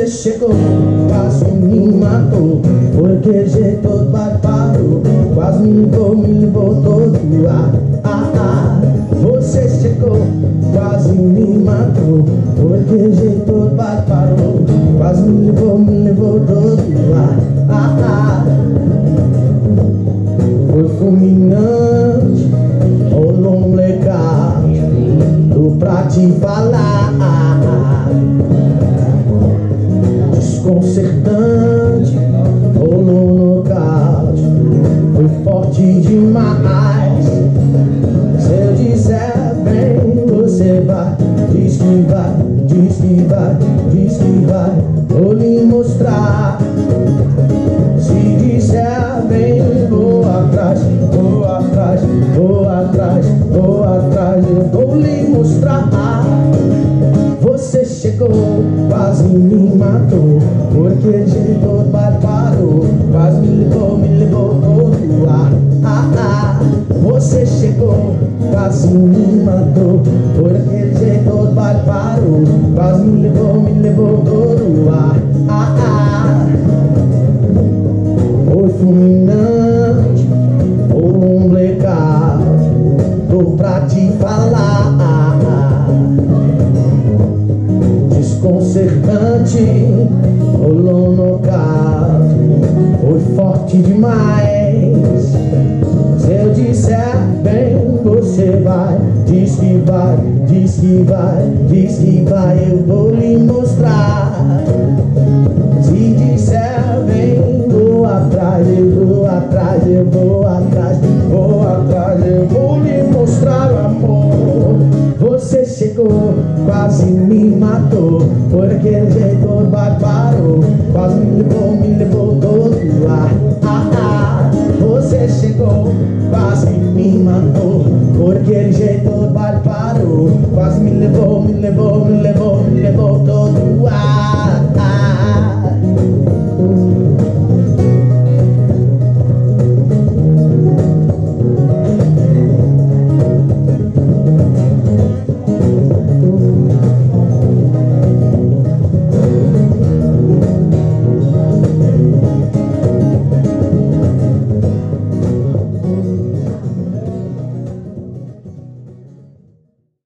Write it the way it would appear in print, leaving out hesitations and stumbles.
chegou, quase me matou, porque jeito barbaro, quase me levou todo. Você chegou, quase me matou, porque jeito barbaro, quase me levou todo. Foi fulminante, rolou um blackout, tô pra te falar. Desconcertante, rolou um nocaute, foi forte demais. Se eu disser bem, você vai, diz que vai, diz que vai, diz que vai, vou lhe mostrar. Se disser bem, vou atrás, vou atrás, vou atrás, vou atrás, eu vou lhe mostrar. Você chegou, quase me matou, porque jeito barbaro, quase me levou todo. Você chegou, quase me matou, porque jeito barbaro, quase me levou todo. Foi fulminante, ou um blackout, tô pra te falar. Desconcertante, rolou um nocaute, foi forte demais. Se eu disser bem, você vai, diz que vai, diz que vai, diz que vai, eu vou lhe mostrar. Se disser bem, vou atrás, eu vou atrás, eu vou atrás, vou atrás, eu vou lhe mostrar o amor. Você chegou, quase me matou, porque jeito barbaro, quase me levou todo. Você chegou, quase me matou, porque jeito barbaro, quase me levou todo.